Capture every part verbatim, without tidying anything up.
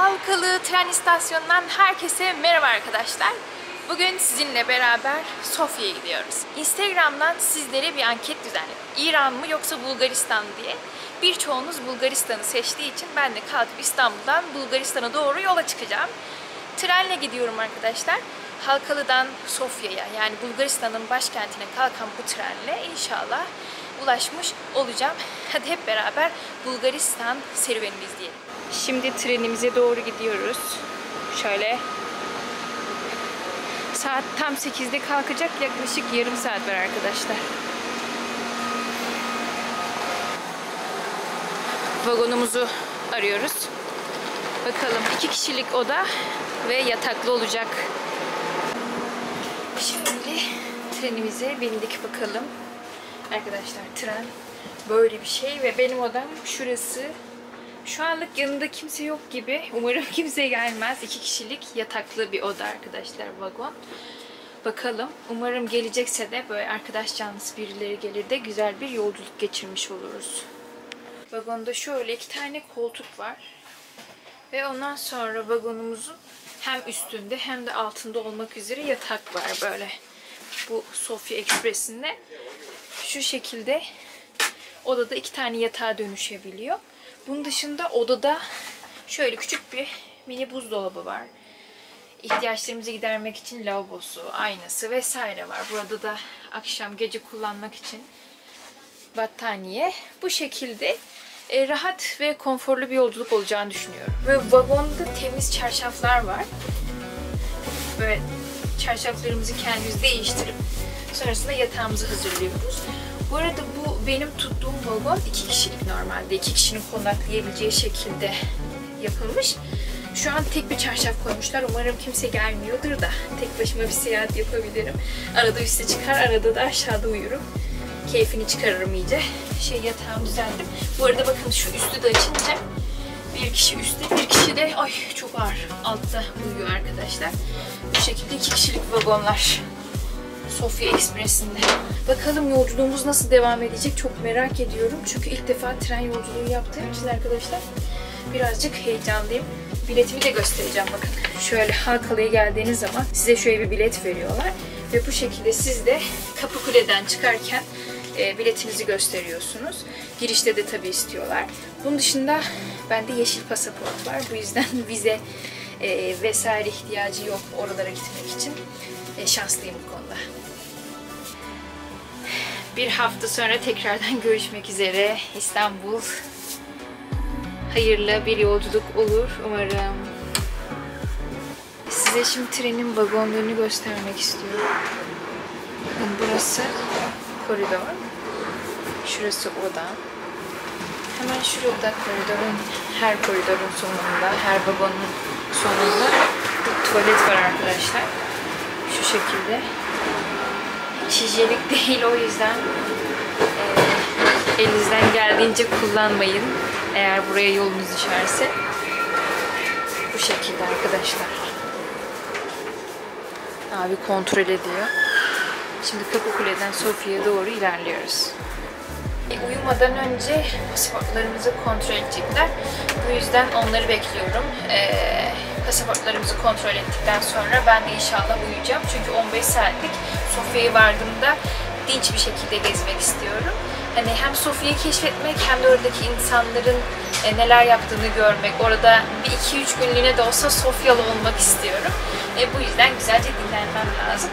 Halkalı tren istasyonundan herkese merhaba arkadaşlar. Bugün sizinle beraber Sofya'ya gidiyoruz. Instagram'dan sizlere bir anket düzenledim. İran mı yoksa Bulgaristan mı diye. Birçoğunuz Bulgaristan'ı seçtiği için ben de kalkıp İstanbul'dan Bulgaristan'a doğru yola çıkacağım. Trenle gidiyorum arkadaşlar. Halkalı'dan Sofya'ya, yani Bulgaristan'ın başkentine kalkan bu trenle inşallah ulaşmış olacağım. Hadi hep beraber Bulgaristan serüvenini izleyelim. Şimdi trenimize doğru gidiyoruz. Şöyle saat tam sekizde kalkacak, yaklaşık yarım saat var arkadaşlar. Vagonumuzu arıyoruz. Bakalım, iki kişilik oda ve yataklı olacak. Şimdi trenimize bindik bakalım. Arkadaşlar tren böyle bir şey ve benim odam şurası. Şu anlık yanında kimse yok gibi. Umarım kimse gelmez. İki kişilik yataklı bir oda arkadaşlar, vagon. Bakalım. Umarım gelecekse de böyle arkadaş canlısı birileri gelir de güzel bir yolculuk geçirmiş oluruz. Vagonda şöyle iki tane koltuk var. Ve ondan sonra vagonumuzun hem üstünde hem de altında olmak üzere yatak var böyle. Bu Sofya Ekspresi'nde şu şekilde odada iki tane yatağa dönüşebiliyor. Bunun dışında odada şöyle küçük bir mini buzdolabı var. İhtiyaçlarımızı gidermek için lavabosu, aynası vesaire var. Burada da akşam gece kullanmak için battaniye. Bu şekilde e, rahat ve konforlu bir yolculuk olacağını düşünüyorum. Ve vagonda temiz çarşaflar var. Böyle çarşaflarımızı kendimiz değiştirip sonrasında yatağımızı hazırlıyoruz. Bu arada bu benim tuttuğum vagon iki kişilik normalde. iki kişinin konaklayabileceği şekilde yapılmış. Şu an tek bir çarşaf koymuşlar. Umarım kimse gelmiyordur da tek başıma bir seyahat yapabilirim. Arada üste çıkar, arada da aşağıda uyurum. Keyfini çıkarırım iyice. Şey, yatağımı düzenledim. Bu arada bakın şu üstü de açınca bir kişi üstte, bir kişi de ay çok ağır altta uyuyor arkadaşlar. Bu şekilde iki kişilik vagonlar Sofya Ekspresi'nde. Bakalım yolculuğumuz nasıl devam edecek, çok merak ediyorum. Çünkü ilk defa tren yolculuğu yaptığım için arkadaşlar birazcık heyecanlıyım. Biletimi de göstereceğim bakın. Şöyle Halkalı'ya geldiğiniz zaman size şöyle bir bilet veriyorlar. Ve bu şekilde siz de Kapıkule'den çıkarken e, biletinizi gösteriyorsunuz. Girişte de tabii istiyorlar. Bunun dışında bende yeşil pasaport var. Bu yüzden vize e, vesaire ihtiyacı yok oralara gitmek için. E, şanslıyım bu konuda. Bir hafta sonra tekrardan görüşmek üzere. İstanbul. Hayırlı bir yolculuk olur umarım. Size şimdi trenin vagonlarını göstermek istiyorum. Bakın burası koridor. Şurası oda. Hemen şurada koridorun, her koridorun sonunda, her vagonun sonunda bir tuvalet var arkadaşlar. Şu şekilde. Hijyenik değil, o yüzden e, elinizden geldiğince kullanmayın. Eğer buraya yolunuz düşerse. Bu şekilde arkadaşlar. Abi kontrol ediyor. Şimdi Kapıkule'den Sofya'ya doğru ilerliyoruz. E, uyumadan önce pasaportlarımızı kontrol edecekler. Bu yüzden onları bekliyorum. E, pasaportlarımızı kontrol ettikten sonra ben de inşallah uyuyacağım. Çünkü on beş saatlik Sofya'ya vardığımda dinç bir şekilde gezmek istiyorum. Hani hem Sofya'yı keşfetmek hem de oradaki insanların e, neler yaptığını görmek. Orada bir iki üç günlüğüne de olsa Sofyalı olmak istiyorum. E, bu yüzden güzelce dinlenmem lazım.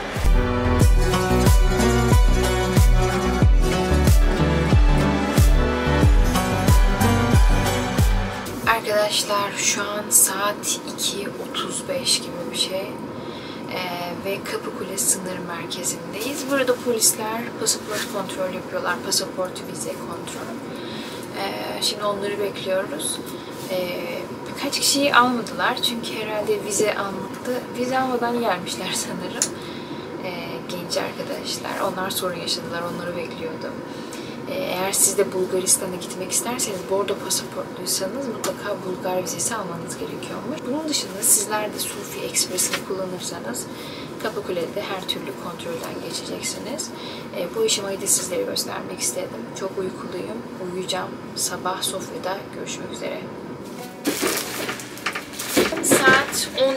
Arkadaşlar şu an saat iki otuz beş gibi bir şey. Ee, ve Kapıkule sınır merkezindeyiz. Burada polisler pasaport kontrol yapıyorlar. Pasaport, vize kontrol. Ee, şimdi onları bekliyoruz. Ee, birkaç kişiyi almadılar. Çünkü herhalde vize almadı. Vize almadan gelmişler sanırım. Ee, genç arkadaşlar. Onlar sorun yaşadılar. Onları bekliyordum. Eğer siz de Bulgaristan'a gitmek isterseniz, bordo pasaportluysanız mutlaka Bulgar vizesi almanız gerekiyormuş. Bunun dışında sizler de Sofya Ekspresi'ni kullanırsanız Kapıkule'de her türlü kontrolden geçeceksiniz. E, bu aşamayı da sizlere göstermek istedim. Çok uykuluyum. Uyuyacağım. Sabah Sofya'da görüşmek üzere.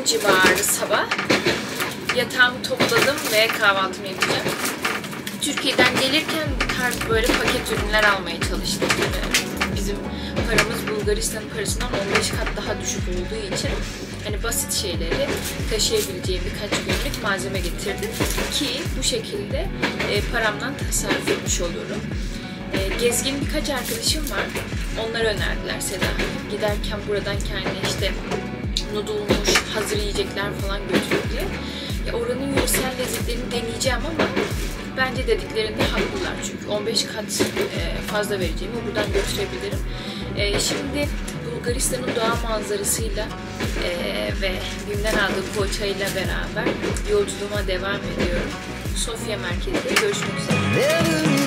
civarı sabah. Yatağımı topladım ve kahvaltımı yapacağım. Türkiye'den gelirken bu tarz böyle paket ürünler almaya çalıştım. Bizim paramız Bulgaristan'ın parasından on beş kat daha düşük olduğu için hani basit şeyleri taşıyabileceğim birkaç günlük malzeme getirdim ki bu şekilde e, paramdan tasarruf etmiş olurum. E, gezgin birkaç arkadaşım var. Onları önerdiler Seda. Giderken buradan kendine işte noodle'muş, hazır yiyecekler falan götür diye. Ya oranın yöresel lezzetlerini deneyeceğim ama bence dediklerinde haklılar. Çünkü on beş kat fazla vereceğimi buradan götürebilirim. Şimdi Bulgaristan'ın doğa manzarasıyla ve BİM'den aldığım poğaçayla beraber yolculuğuma devam ediyorum. Sofya merkezinde görüşmek üzere.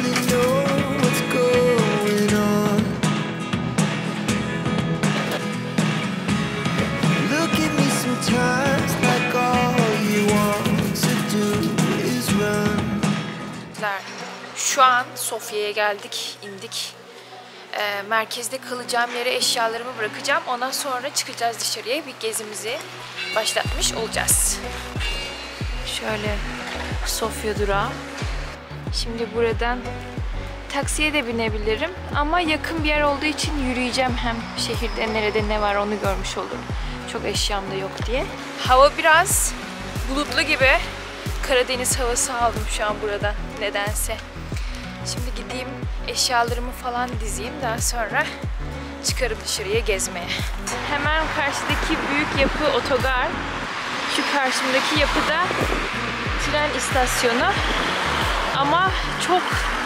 Şu an Sofya'ya geldik, indik. E, merkezde kalacağım yere eşyalarımı bırakacağım. Ondan sonra çıkacağız dışarıya. Bir gezimizi başlatmış olacağız. Şöyle Sofya durağı. Şimdi buradan taksiye de binebilirim. Ama yakın bir yer olduğu için yürüyeceğim. Hem şehirde nerede ne var onu görmüş olurum. Çok eşyam da yok diye. Hava biraz bulutlu gibi. Karadeniz havası aldım şu an buradan nedense. Şimdi gideyim eşyalarımı falan dizeyim, daha sonra çıkarım dışarıya gezmeye. Hemen karşıdaki büyük yapı otogar. Şu karşımdaki yapıda tren istasyonu. Ama çok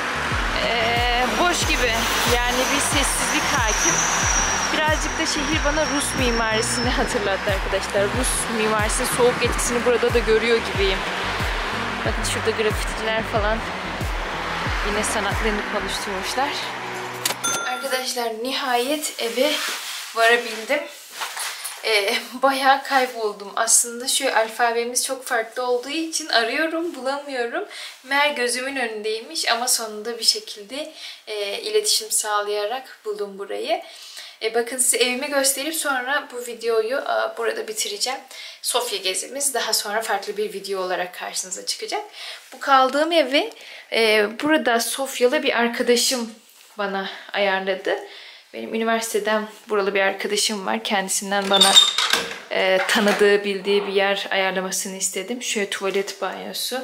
ee, boş gibi. Yani bir sessizlik hakim. Birazcık da şehir bana Rus mimarisini hatırlattı arkadaşlar. Rus mimarisinin soğuk etkisini burada da görüyor gibiyim. Bakın şurada grafitiler falan yine sanatlarını konuşturmuşlar. Arkadaşlar nihayet eve varabildim. Ee, bayağı kayboldum. Aslında şu alfabemiz çok farklı olduğu için arıyorum, bulamıyorum. Meğer gözümün önündeymiş ama sonunda bir şekilde e, iletişim sağlayarak buldum burayı. E, bakın size evimi gösterip sonra bu videoyu a, burada bitireceğim. Sofya gezimiz daha sonra farklı bir video olarak karşınıza çıkacak. Bu kaldığım evi e, burada Sofyalı bir arkadaşım bana ayarladı. Benim üniversiteden buralı bir arkadaşım var. Kendisinden bana e, tanıdığı, bildiği bir yer ayarlamasını istedim. Şöyle tuvalet banyosu.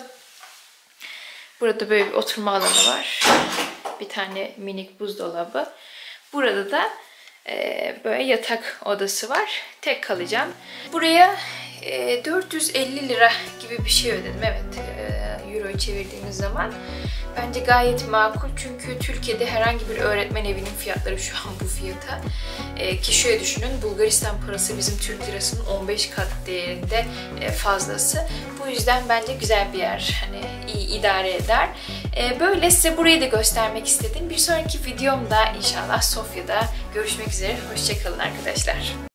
Burada böyle bir oturma alanı var. Bir tane minik buzdolabı. Burada da e, böyle yatak odası var. Tek kalacağım. Buraya e, dört yüz elli lira gibi bir şey ödedim. Evet, e, euroyu çevirdiğimiz zaman. Bence gayet makul çünkü Türkiye'de herhangi bir öğretmen evinin fiyatları şu an bu fiyata. Ee, ki şöyle düşünün, Bulgaristan parası bizim Türk lirasının on beş kat değerinde e, fazlası. Bu yüzden bence güzel bir yer. Hani iyi idare eder. Ee, böyle size burayı da göstermek istedim. Bir sonraki videomda inşallah Sofya'da görüşmek üzere. Hoşça kalın arkadaşlar.